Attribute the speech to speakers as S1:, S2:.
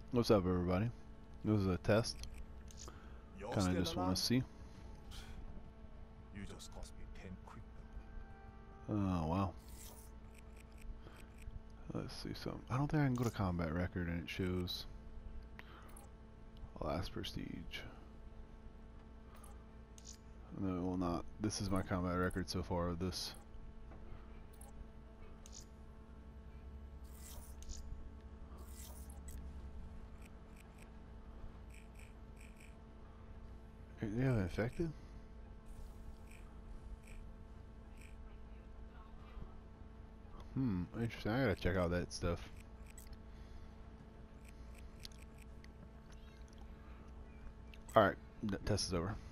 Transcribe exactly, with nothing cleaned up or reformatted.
S1: What's up, everybody? This is a test.
S2: You're
S1: Kind of
S2: still
S1: just want
S2: alive?
S1: to see.
S2: You just cost me ten quick.
S1: Oh, wow. Let's see something. I don't think I can go to combat record and it shows last prestige. No, it will not. This is my combat record so far of this. They have infected? Hmm, interesting. I gotta check out that stuff. Alright, test is over.